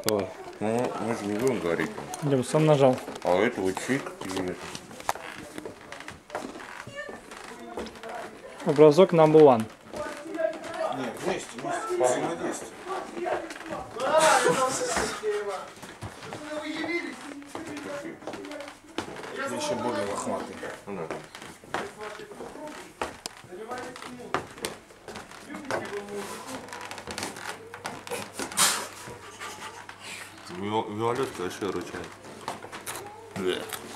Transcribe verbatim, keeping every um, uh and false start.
Ой, Ну, мы же не будем говорить. я сам нажал. А это вот чик и это. Образок number one. Не, вместе, вместе. Взаимодействие. Это еще более лохматый. Ну, да. Виолетка вообще ручает.